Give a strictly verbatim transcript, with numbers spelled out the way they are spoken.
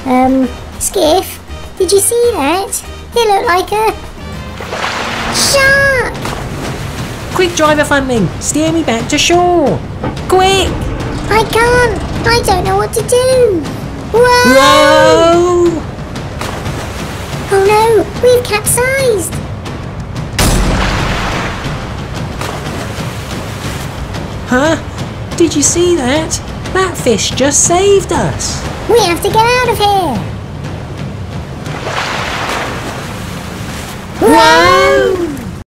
Um, Skiff, did you see that? It looked like a shark! Quick, Driver Funling, steer me back to shore! Quick! I can't! I don't know what to do! Whoa! Whoa! Oh no, we've capsized! Huh? Did you see that? That fish just saved us! We have to get out of here! Whoa!